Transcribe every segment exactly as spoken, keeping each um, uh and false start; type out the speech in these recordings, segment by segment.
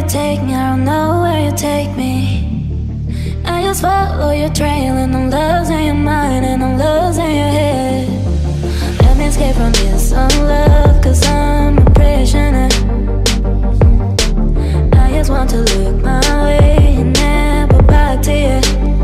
take me, I don't know where you take me. I just follow your trail and I'm losing your mind and I'm losing your head. Let me escape from this unlove, cause I'm a prisoner. I just want to look my way and never back to you.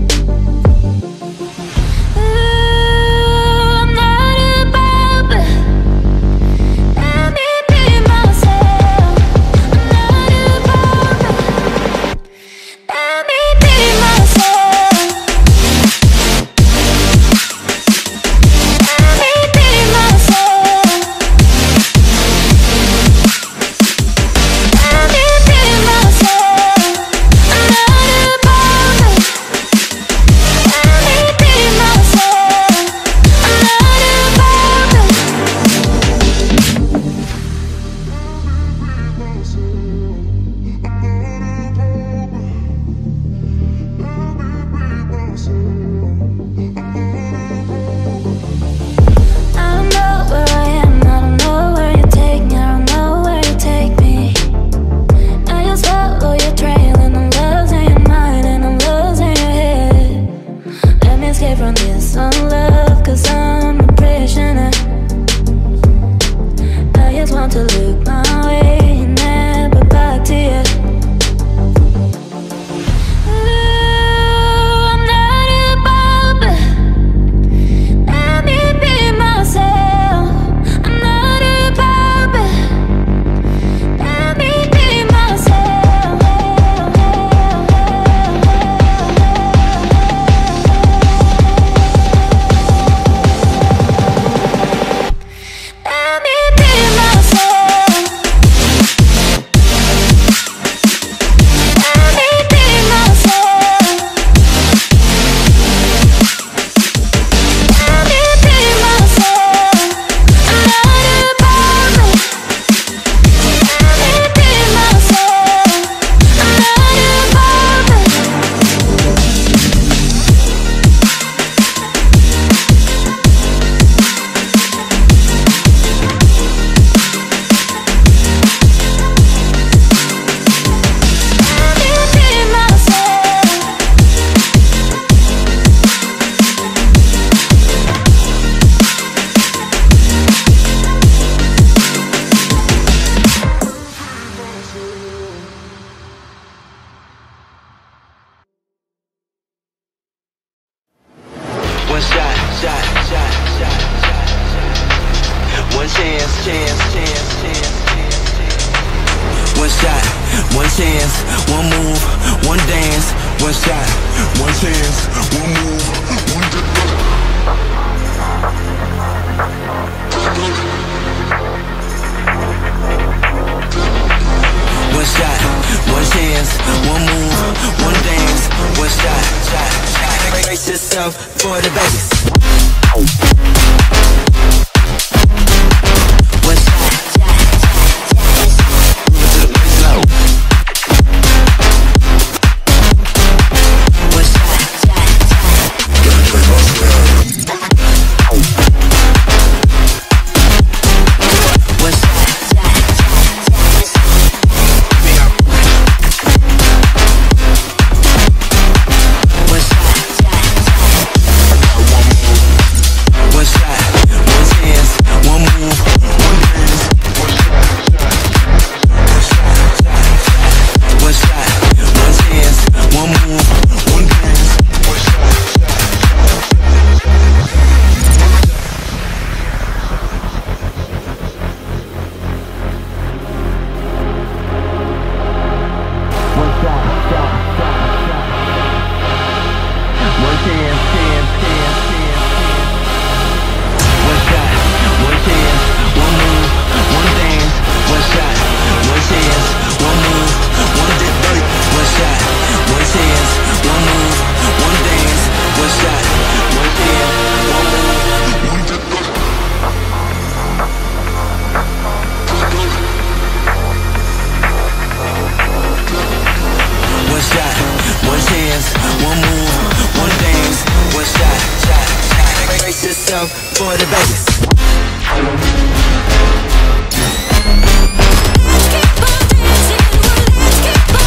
for the Vegas. Let's keep on dancing, let's keep on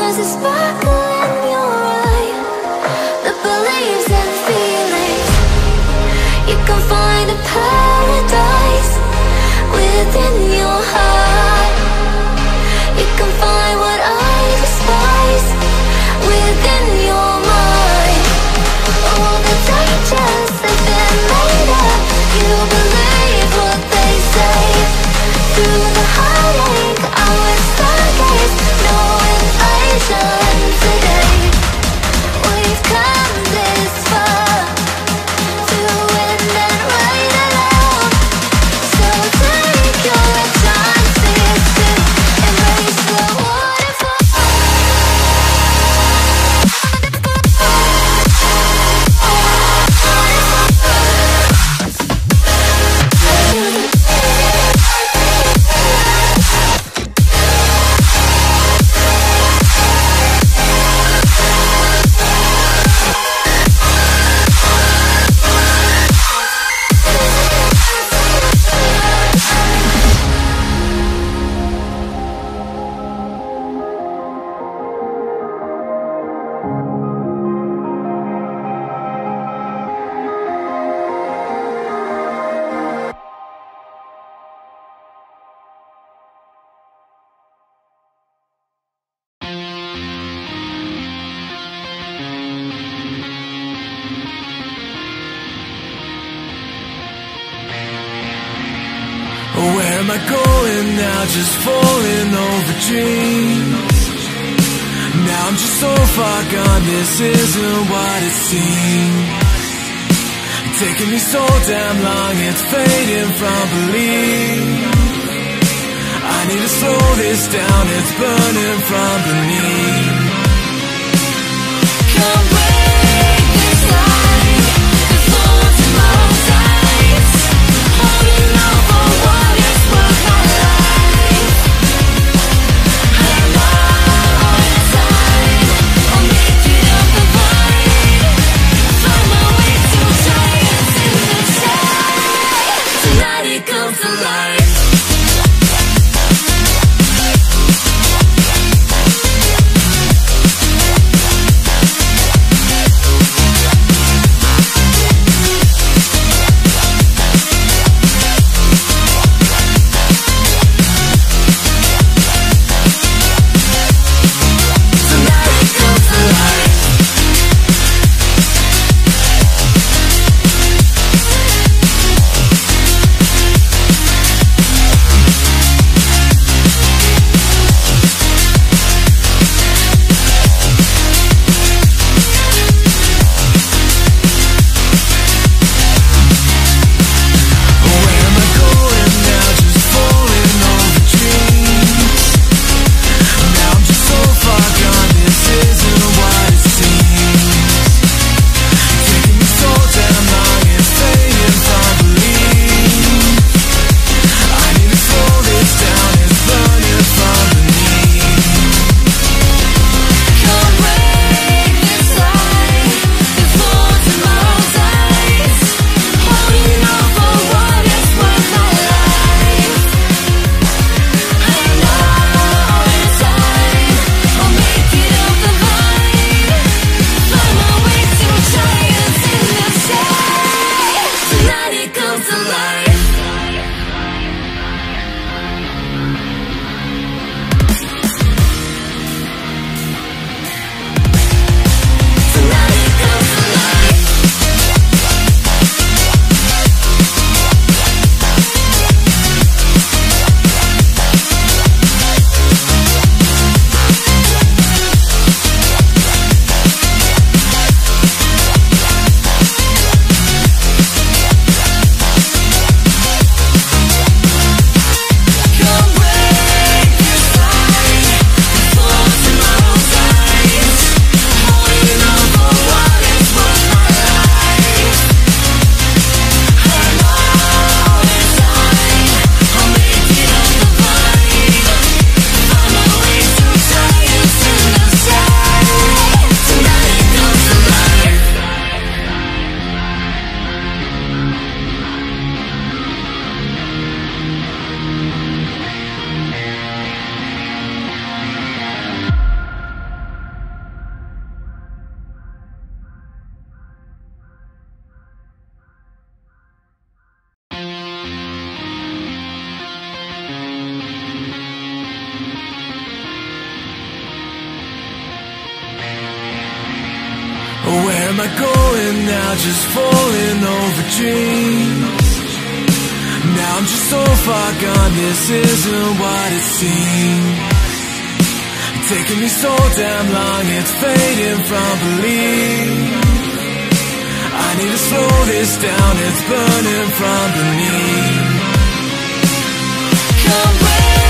There's a sparkle in your eye that believes in feelings. You can find a paradise within your heart. You can find what I despise within your mind. All the dangers have been made up. You believe what they say. Through the heartache I would stargaze, no invasion today. We've come this far, through wind and rain alone. So take your chances to embrace the waterfall. Where am I going now? Just falling over dreams. Now I'm just so far gone, this isn't what it seems. Taking me so damn long, it's fading from belief. I need to slow this down, it's burning from beneath. Come break this line, the thorns in my eyes, holding on for what is worth my life. I'm all on your side, I'll make it up the vine. Find my way to giants in the sky. Tonight it comes to life. Where am I going now? Just falling over dreams. Now I'm just so far gone, this isn't what it seems. Taking me so damn long, it's fading from belief. I need to slow this down, it's burning from beneath. Come back.